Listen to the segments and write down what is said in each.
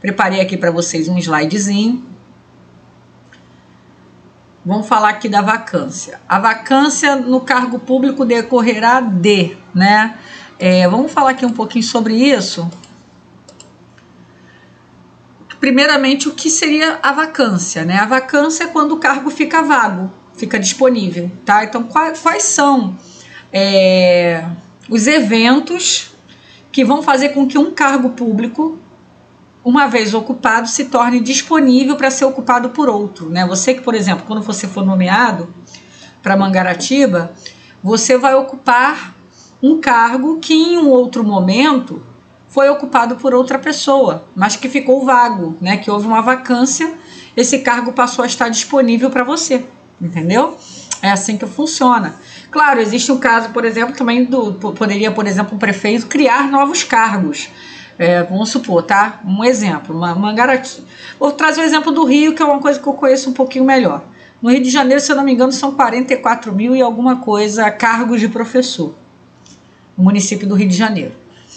Preparei aqui para vocês um slidezinho. Vamos falar aqui da vacância. A vacância no cargo público decorrerá de, né? Vamos falar aqui um pouquinho sobre isso. Primeiramente, o que seria a vacância, né? A vacância é quando o cargo fica vago, fica disponível, tá? Então, quais são os eventos que vão fazer com que um cargo público, uma vez ocupado, se torne disponível para ser ocupado por outro, né? Você que, por exemplo, quando você for nomeado para Mangaratiba, você vai ocupar um cargo que em um outro momento foi ocupado por outra pessoa, mas que ficou vago, né? Que houve uma vacância, esse cargo passou a estar disponível para você, entendeu? É assim que funciona. Claro, existe um caso, por exemplo, também poderia, por exemplo, um prefeito criar novos cargos. Vamos supor, tá? Um exemplo, Mangaratiba. Vou trazer o exemplo do Rio, que é uma coisa que eu conheço um pouquinho melhor. No Rio de Janeiro, se eu não me engano, são 44 mil e alguma coisa cargos de professor, no município do Rio de Janeiro.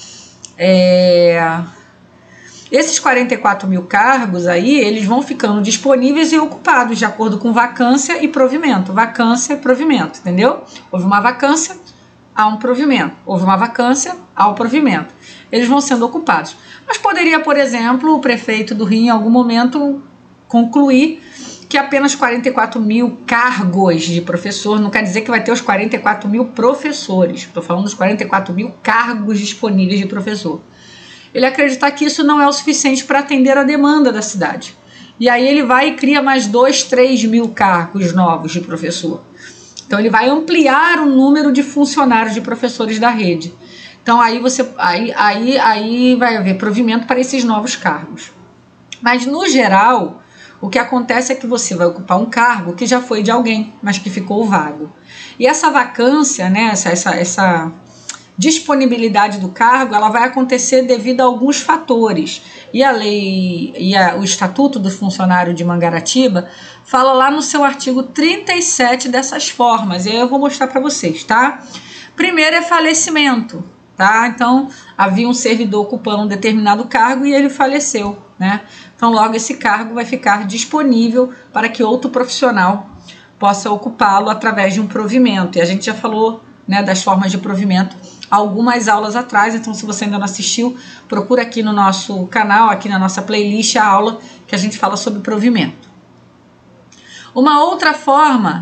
Esses 44 mil cargos aí, eles vão ficando disponíveis e ocupados de acordo com vacância e provimento. Vacância e provimento, entendeu? Houve uma vacância, há um provimento. Houve uma vacância, há um provimento. Eles vão sendo ocupados. Mas poderia, por exemplo, o prefeito do Rio, em algum momento, concluir que apenas 44 mil cargos de professor, não quer dizer que vai ter os 44 mil professores, estou falando dos 44 mil cargos disponíveis de professor. Ele acreditar que isso não é o suficiente para atender a demanda da cidade. E aí ele vai e cria mais 2, 3 mil cargos novos de professor. Então ele vai ampliar o número de funcionários de professores da rede. Então aí vai haver provimento para esses novos cargos. Mas no geral, o que acontece é que você vai ocupar um cargo que já foi de alguém, mas que ficou vago. E essa vacância, né, essa disponibilidade do cargo, ela vai acontecer devido a alguns fatores. E a lei, o Estatuto do Funcionário de Mangaratiba fala lá no seu artigo 37 dessas formas. E aí eu vou mostrar para vocês, tá? Primeiro é falecimento, tá? Então, havia um servidor ocupando um determinado cargo e ele faleceu, né? Então, logo esse cargo vai ficar disponível para que outro profissional possa ocupá-lo através de um provimento. E a gente já falou, né, das formas de provimento algumas aulas atrás, então se você ainda não assistiu, procura aqui no nosso canal, aqui na nossa playlist, a aula que a gente fala sobre provimento. Uma outra forma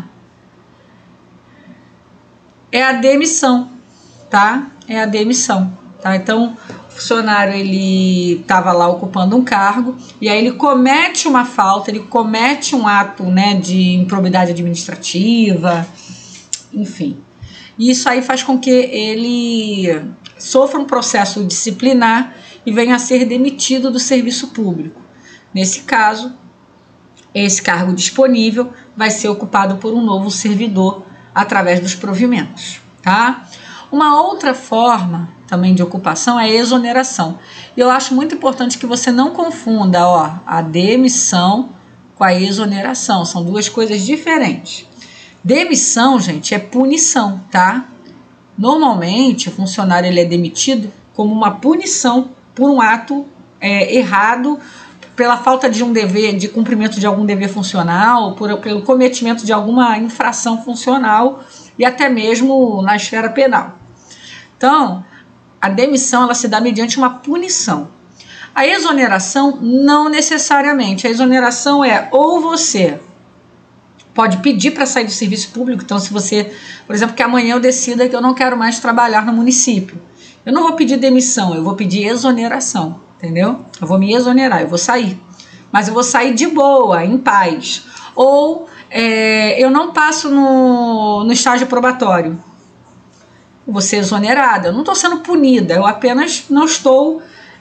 é a demissão, tá? É a demissão, tá? Então, o funcionário, ele estava lá ocupando um cargo e aí ele comete uma falta, ele comete um ato, né, de improbidade administrativa, enfim. E isso aí faz com que ele sofra um processo disciplinar e venha a ser demitido do serviço público. Nesse caso, esse cargo disponível vai ser ocupado por um novo servidor através dos provimentos, tá? Uma outra forma também de ocupação é a exoneração. E eu acho muito importante que você não confunda, ó, a demissão com a exoneração. São duas coisas diferentes. Demissão, gente, é punição, tá? Normalmente, o funcionário ele é demitido como uma punição por um ato errado, pela falta de um dever, de cumprimento de algum dever funcional, pelo cometimento de alguma infração funcional e até mesmo na esfera penal. Então, a demissão ela se dá mediante uma punição. A exoneração, não necessariamente. A exoneração é ou você pode pedir para sair do serviço público. Então, se você, por exemplo, que amanhã eu decida que eu não quero mais trabalhar no município, eu não vou pedir demissão, eu vou pedir exoneração, entendeu? Eu vou me exonerar, eu vou sair. Mas eu vou sair de boa, em paz. Ou eu não passo no estágio probatório. Eu vou ser exonerada. Eu não estou sendo punida, eu apenas não estou...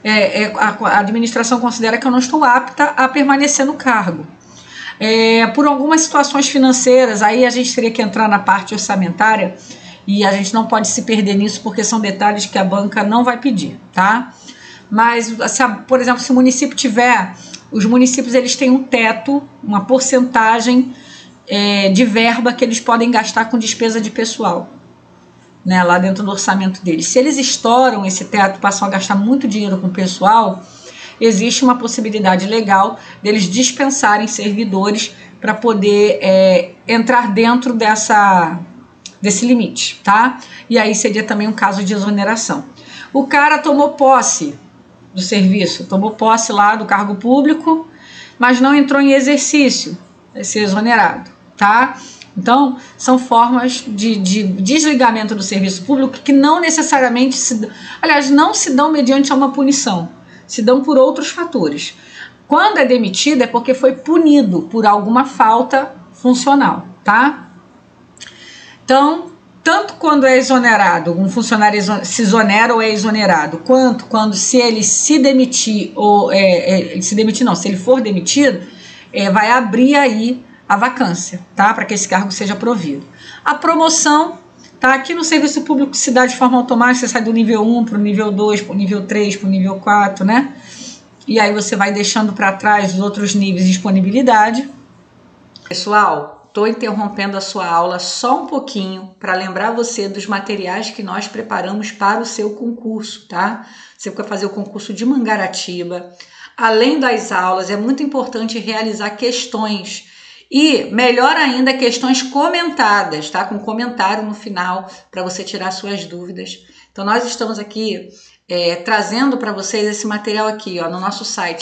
a administração considera que eu não estou apta a permanecer no cargo. Por algumas situações financeiras, aí a gente teria que entrar na parte orçamentária e a gente não pode se perder nisso porque são detalhes que a banca não vai pedir, tá? Mas, por exemplo, se o município tiver, os municípios eles têm um teto, uma porcentagem de verba que eles podem gastar com despesa de pessoal, né, lá dentro do orçamento deles. Se eles estouram esse teto, passam a gastar muito dinheiro com o pessoal, existe uma possibilidade legal deles dispensarem servidores para poder entrar dentro desse limite, tá? E aí seria também um caso de exoneração. O cara tomou posse do serviço, tomou posse lá do cargo público, mas não entrou em exercício, vai ser exonerado, tá? Então, são formas de desligamento do serviço público que não necessariamente não se dão mediante uma punição, se dão por outros fatores. Quando é demitido é porque foi punido por alguma falta funcional, tá? Então, tanto quando é exonerado, um funcionário se exonera ou é exonerado, quanto quando se ele se demitir, se ele for demitido, vai abrir aí a vacância, tá? Para que esse cargo seja provido. A promoção, tá? Aqui no serviço público se dá de forma automática, você sai do nível 1 para o nível 2, para o nível 3, para o nível 4, né? E aí você vai deixando para trás os outros níveis de disponibilidade. Pessoal, estou interrompendo a sua aula só um pouquinho para lembrar você dos materiais que nós preparamos para o seu concurso, tá? Você vai fazer o concurso de Mangaratiba. Além das aulas, é muito importante realizar questões. E, melhor ainda, questões comentadas, tá? Com comentário no final, para você tirar suas dúvidas. Então, nós estamos aqui trazendo para vocês esse material aqui, ó, no nosso site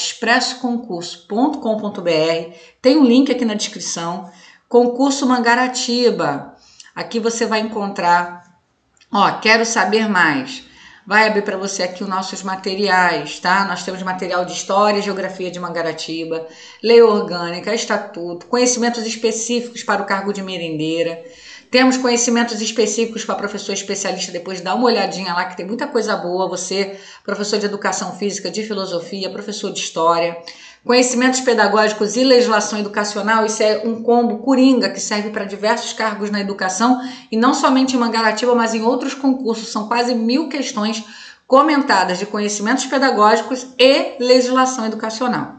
expressoconcurso.com.br. Tem um link aqui na descrição. Concurso Mangaratiba. Aqui você vai encontrar, ó, quero saber mais. Vai abrir para você aqui os nossos materiais, tá? Nós temos material de História e Geografia de Mangaratiba, Lei Orgânica, Estatuto, conhecimentos específicos para o cargo de merendeira. Temos conhecimentos específicos para professor especialista, depois dá uma olhadinha lá que tem muita coisa boa. Você, professor de Educação Física, de Filosofia, professor de História. Conhecimentos pedagógicos e legislação educacional, isso é um combo coringa que serve para diversos cargos na educação e não somente em Mangaratiba, mas em outros concursos. São quase 1000 questões comentadas de conhecimentos pedagógicos e legislação educacional.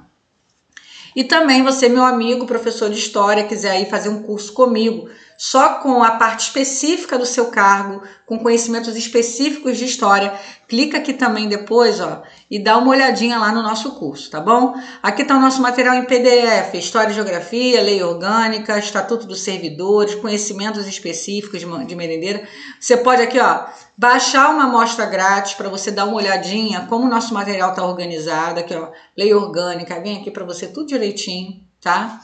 E também você, meu amigo, professor de História, quiser ir fazer um curso comigo, só com a parte específica do seu cargo, com conhecimentos específicos de História, clica aqui também depois, ó, e dá uma olhadinha lá no nosso curso, tá bom? Aqui está o nosso material em PDF, História e Geografia, Lei Orgânica, Estatuto dos Servidores, conhecimentos específicos de merendeira. Você pode aqui, ó, baixar uma amostra grátis para você dar uma olhadinha como o nosso material está organizado, aqui, ó, Lei Orgânica, vem aqui para você tudo direitinho, tá?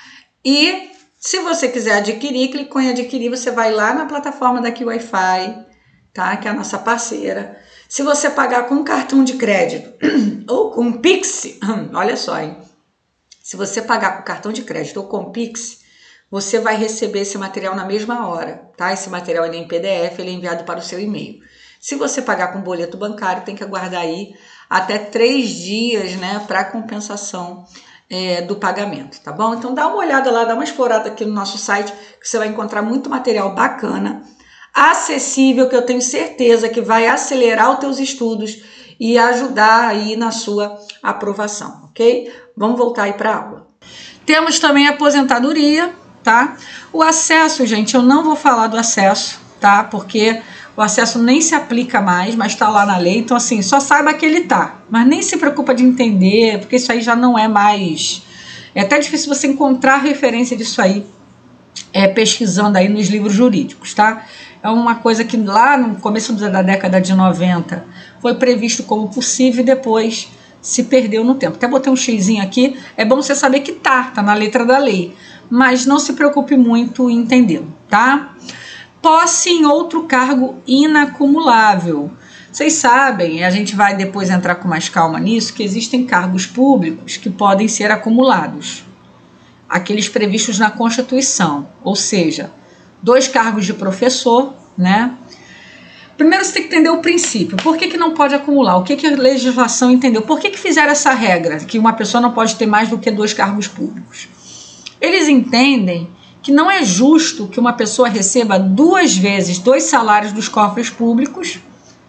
E se você quiser adquirir, clicou em adquirir, você vai lá na plataforma daqui Wi-Fi, tá? Que é a nossa parceira. Se você pagar com cartão de crédito ou com Pix, olha só, hein? Se você pagar com cartão de crédito ou com Pix, você vai receber esse material na mesma hora, tá? Esse material ele é em PDF, ele é enviado para o seu e-mail. Se você pagar com boleto bancário, tem que aguardar aí até 3 dias, né, para compensação do pagamento, tá bom? Então dá uma olhada lá, dá uma explorada aqui no nosso site, que você vai encontrar muito material bacana, acessível, que eu tenho certeza que vai acelerar os teus estudos e ajudar aí na sua aprovação, ok? Vamos voltar aí para a aula. Temos também a aposentadoria, tá? O acesso, gente, eu não vou falar do acesso, tá? Porque o acesso nem se aplica mais, mas está lá na lei. Então, assim, só saiba que ele tá. Mas nem se preocupa de entender, porque isso aí já não é mais... É até difícil você encontrar referência disso aí, pesquisando aí nos livros jurídicos, tá? É uma coisa que lá no começo da década de 90 foi previsto como possível e depois se perdeu no tempo. Até botei um xizinho aqui. É bom você saber que tá na letra da lei. Mas não se preocupe muito em entendê-lo, tá? Posse em outro cargo inacumulável. Vocês sabem, a gente vai depois entrar com mais calma nisso, que existem cargos públicos que podem ser acumulados. Aqueles previstos na Constituição, ou seja, 2 cargos de professor, né? Primeiro você tem que entender o princípio. Por que não pode acumular? O que a legislação entendeu? Por que fizeram essa regra, que uma pessoa não pode ter mais do que 2 cargos públicos? Eles entendem que não é justo que uma pessoa receba 2 vezes 2 salários dos cofres públicos,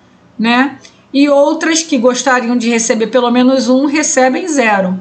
né? E outras que gostariam de receber pelo menos 1 recebem 0.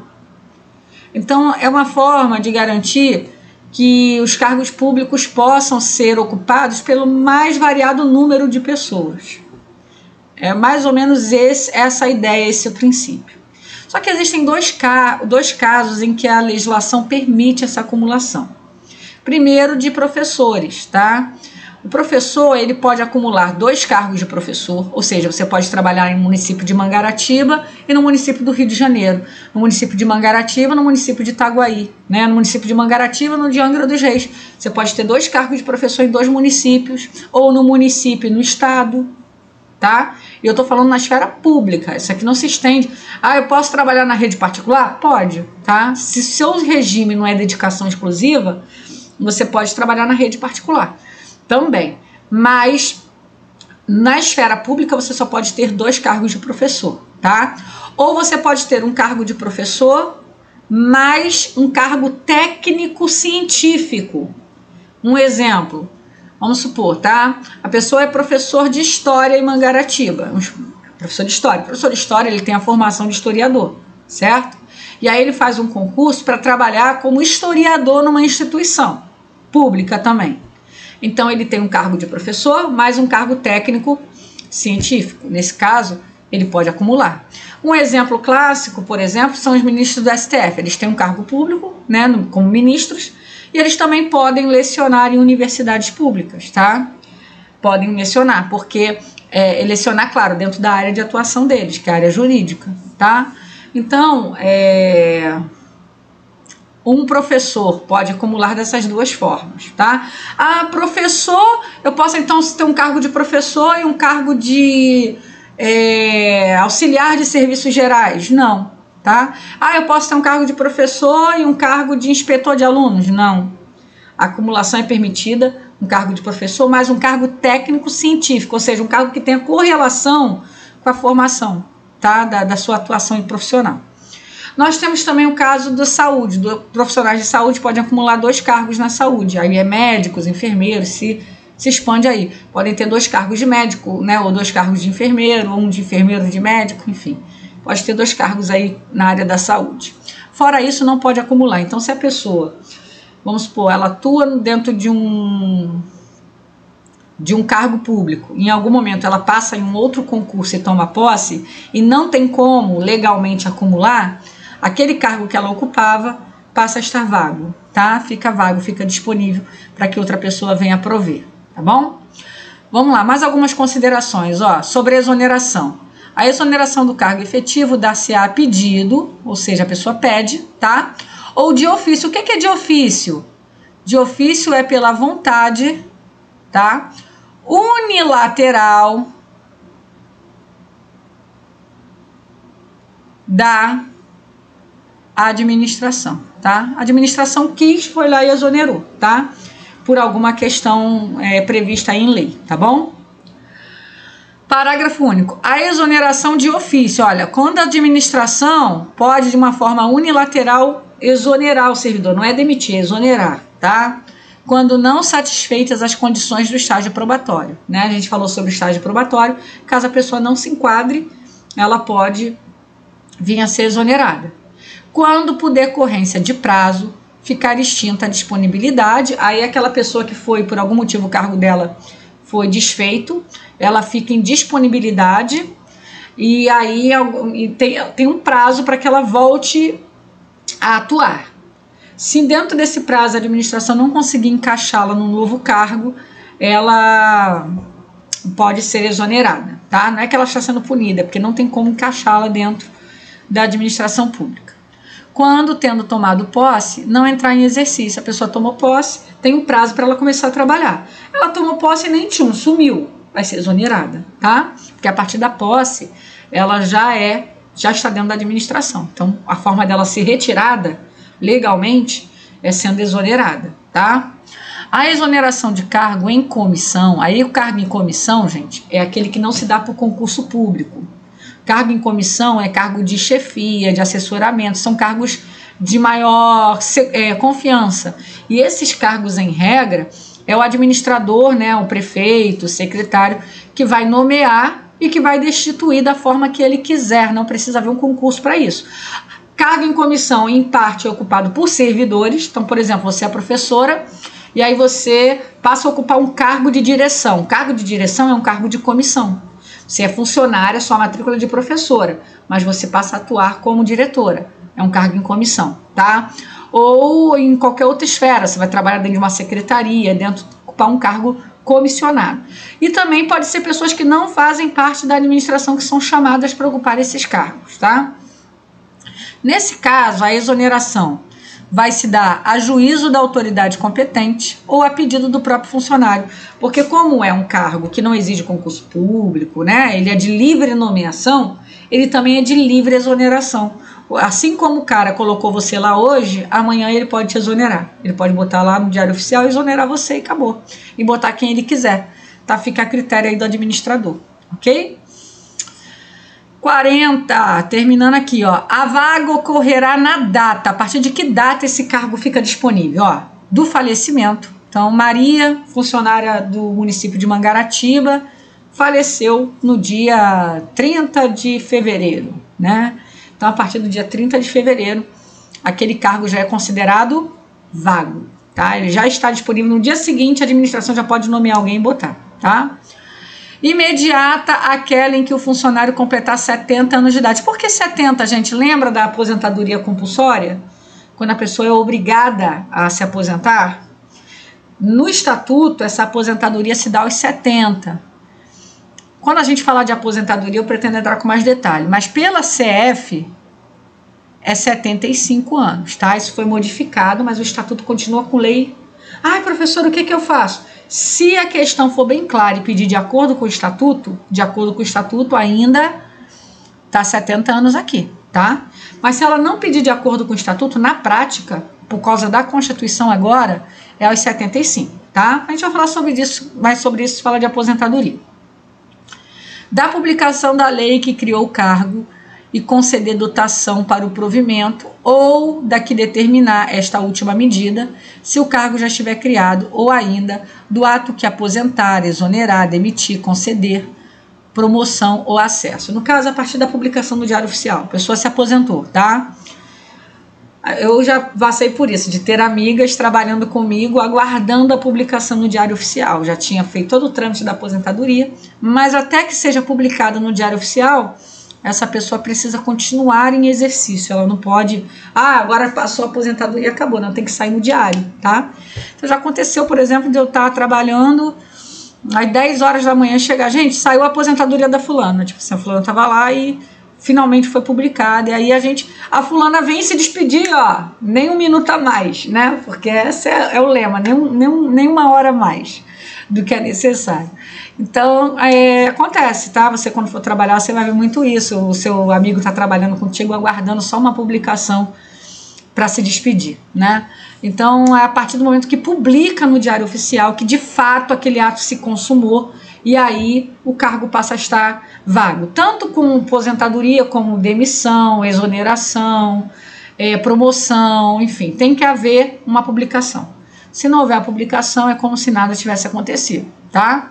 Então é uma forma de garantir que os cargos públicos possam ser ocupados pelo mais variado número de pessoas. É mais ou menos essa a ideia, esse o princípio. Só Só que existem dois casos em que a legislação permite essa acumulação. Primeiro, de professores, tá? O professor, ele pode acumular 2 cargos de professor, ou seja, você pode trabalhar no município de Mangaratiba e no município do Rio de Janeiro. No município de Mangaratiba, no município de Itaguaí, né? No município de Mangaratiba, no de Angra dos Reis. Você pode ter 2 cargos de professor em 2 municípios, ou no município e no estado, tá? E eu tô falando na esfera pública, isso aqui não se estende. Ah, eu posso trabalhar na rede particular? Pode, tá? Se seu regime não é dedicação exclusiva, você pode trabalhar na rede particular também, mas na esfera pública você só pode ter 2 cargos de professor, tá? Ou você pode ter um cargo de professor mais um cargo técnico científico. Um exemplo, vamos supor, tá? A pessoa é professor de história em Mangaratiba, professor de história. O professor de história, ele tem a formação de historiador, certo? E aí ele faz um concurso para trabalhar como historiador numa instituição pública também. Então, ele tem um cargo de professor, mais um cargo técnico científico. Nesse caso, ele pode acumular. Um exemplo clássico, por exemplo, são os ministros do STF. Eles têm um cargo público, né, como ministros, e eles também podem lecionar em universidades públicas, tá? Podem lecionar, porque lecionar, claro, dentro da área de atuação deles, que é a área jurídica, tá? Então, um professor pode acumular dessas 2 formas, tá? Ah, professor, eu posso então ter um cargo de professor e um cargo de auxiliar de serviços gerais? Não, tá? Ah, eu posso ter um cargo de professor e um cargo de inspetor de alunos? Não. A acumulação é permitida, um cargo de professor mais um cargo técnico científico, ou seja, um cargo que tenha correlação com a formação, tá? Da sua atuação profissional. Nós temos também o caso da saúde, profissionais de saúde podem acumular 2 cargos na saúde, aí médicos, enfermeiros, se expande aí. Podem ter 2 cargos de médico, né, ou 2 cargos de enfermeiro, ou um de enfermeiro de médico, enfim. Pode ter 2 cargos aí na área da saúde. Fora isso, não pode acumular. Então, se a pessoa, vamos supor, ela atua dentro de um cargo público, em algum momento ela passa em um outro concurso e toma posse, e não tem como legalmente acumular, aquele cargo que ela ocupava passa a estar vago, tá? Fica vago, fica disponível para que outra pessoa venha prover, tá bom? Vamos lá, mais algumas considerações, ó, sobre a exoneração. A exoneração do cargo efetivo dá-se-á a pedido, ou seja, a pessoa pede, tá? Ou de ofício. O que é de ofício? De ofício é pela vontade, tá? Unilateral da administração, tá? A administração quis, foi lá e exonerou, tá? Por alguma questão prevista em lei, tá bom? Parágrafo único. A exoneração de ofício, olha, quando a administração pode de uma forma unilateral exonerar o servidor, não é demitir, é exonerar, tá? Quando não satisfeitas as condições do estágio probatório, né? A gente falou sobre o estágio probatório, caso a pessoa não se enquadre, ela pode vir a ser exonerada. Quando, por decorrência de prazo, ficar extinta a disponibilidade, aí aquela pessoa que foi, por algum motivo, o cargo dela foi desfeito, ela fica em disponibilidade e aí tem um prazo para que ela volte a atuar. Se dentro desse prazo a administração não conseguir encaixá-la num novo cargo, ela pode ser exonerada, tá? Não é que ela está sendo punida, porque não tem como encaixá-la dentro da administração pública. Quando, tendo tomado posse, não entrar em exercício. A pessoa tomou posse, tem um prazo para ela começar a trabalhar. Ela tomou posse e nem sumiu, vai ser exonerada, tá? Porque a partir da posse, ela já está dentro da administração. Então, a forma dela ser retirada legalmente é sendo exonerada, tá? A exoneração de cargo em comissão, aí o cargo em comissão, gente, é aquele que não se dá por concurso público. Cargo em comissão é cargo de chefia, de assessoramento, são cargos de maior confiança. E esses cargos, em regra, é o administrador, né, o prefeito, o secretário, que vai nomear e que vai destituir da forma que ele quiser, não precisa haver um concurso para isso. Cargo em comissão, em parte, é ocupado por servidores. Então, por exemplo, você é professora e aí você passa a ocupar um cargo de direção. Cargo de direção é um cargo de comissão. Você é funcionária, sua matrícula é de professora, mas você passa a atuar como diretora. É um cargo em comissão, tá? Ou em qualquer outra esfera, você vai trabalhar dentro de uma secretaria, ocupar um cargo comissionado. E também pode ser pessoas que não fazem parte da administração que são chamadas para ocupar esses cargos, tá? Nesse caso, a exoneração vai se dar a juízo da autoridade competente ou a pedido do próprio funcionário, porque como é um cargo que não exige concurso público, né, ele é de livre nomeação, ele também é de livre exoneração. Assim como o cara colocou você lá hoje, amanhã ele pode te exonerar. Ele pode botar lá no Diário Oficial e exonerar você e acabou. E botar quem ele quiser, tá? Fica a critério aí do administrador, ok? 40, terminando aqui, ó. A vaga ocorrerá na data. A partir de que data esse cargo fica disponível? Ó, do falecimento. Então, Maria, funcionária do município de Mangaratiba, faleceu no dia 30 de fevereiro, né? Então, a partir do dia 30 de fevereiro, aquele cargo já é considerado vago, tá? Ele já está disponível. No dia seguinte, a administração já pode nomear alguém e botar, tá? Imediata, aquela em que o funcionário completar 70 anos de idade. Por que 70, gente? Lembra da aposentadoria compulsória? Quando a pessoa é obrigada a se aposentar? No estatuto, essa aposentadoria se dá aos 70. Quando a gente falar de aposentadoria, eu pretendo entrar com mais detalhe, mas pela CF é 75 anos, tá? Isso foi modificado, mas o estatuto continua com lei. Ai, professor, o que eu faço? Se a questão for bem clara e pedir de acordo com o estatuto, ainda tá 70 anos aqui, tá? Mas se ela não pedir de acordo com o estatuto, na prática, por causa da Constituição agora, é aos 75, tá? A gente vai falar sobre isso, mais sobre isso, fala de aposentadoria. Da publicação da lei que criou o cargo e conceder dotação para o provimento ou da que determinar esta última medida, se o cargo já estiver criado, ou ainda do ato que aposentar, exonerar, demitir, conceder promoção ou acesso. No caso, a partir da publicação do Diário Oficial, a pessoa se aposentou, tá? Eu já passei por isso, de ter amigas trabalhando comigo, aguardando a publicação no Diário Oficial. Já tinha feito todo o trâmite da aposentadoria, mas até que seja publicado no Diário Oficial, essa pessoa precisa continuar em exercício. Ela não pode, agora passou a aposentadoria e acabou, não, tem que sair no diário, tá? Então já aconteceu, por exemplo, de eu estar trabalhando, às 10 horas da manhã chegar, gente, saiu a aposentadoria da fulana, tipo assim, a fulana estava lá e finalmente foi publicada, e aí a fulana vem se despedir, ó, nem um minuto a mais, né? Porque esse é o lema, nem uma hora a mais do que é necessário. Então, acontece, tá? Você, quando for trabalhar, você vai ver muito isso. O seu amigo está trabalhando contigo, aguardando só uma publicação para se despedir, né? Então, é a partir do momento que publica no Diário Oficial que, de fato, aquele ato se consumou, e aí o cargo passa a estar vago. Tanto com aposentadoria, como demissão, exoneração, promoção, enfim, tem que haver uma publicação. Se não houver a publicação, é como se nada tivesse acontecido, tá?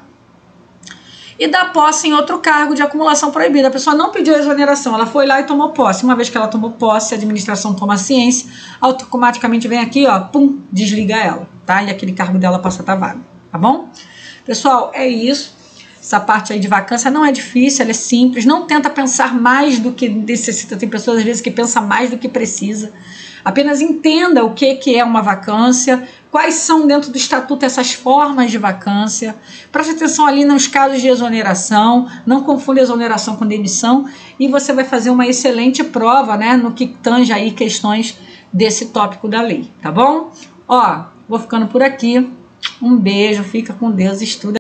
E dá posse em outro cargo de acumulação proibida. A pessoa não pediu a exoneração, ela foi lá e tomou posse. Uma vez que ela tomou posse, a administração toma ciência, automaticamente vem aqui, ó, pum, desliga ela, tá? E aquele cargo dela passa a estar vago, tá bom? Pessoal, é isso. Essa parte aí de vacância não é difícil, ela é simples. Não tenta pensar mais do que necessita. Tem pessoas, às vezes, que pensam mais do que precisa. Apenas entenda o que é uma vacância, quais são dentro do estatuto essas formas de vacância. Preste atenção ali nos casos de exoneração, não confunda exoneração com demissão, e você vai fazer uma excelente prova, né, no que tange aí questões desse tópico da lei, tá bom? Ó, vou ficando por aqui. Um beijo, fica com Deus, estuda.